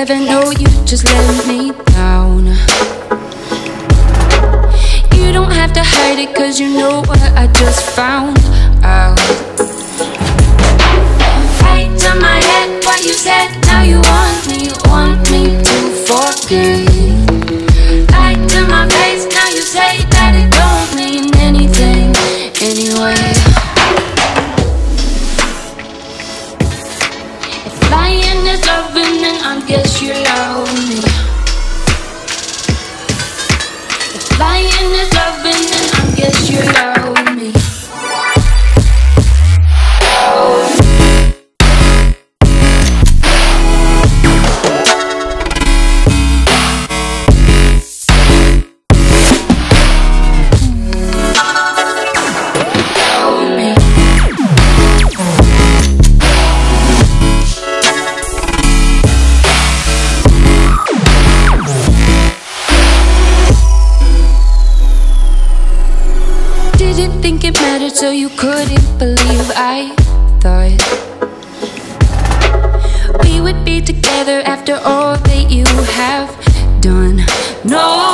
ever know you just let me down. You don't have to hide it, cause you know what I just found out. Right to my head, what you said, now you want me to forget. Right to my face, now you say that it don't mean anything anyway. If lying is loving, then I guess you love me. If lying is loving, then I guess you love me. Didn't think it mattered, so you couldn't believe I thought we would be together after all that you have done. No.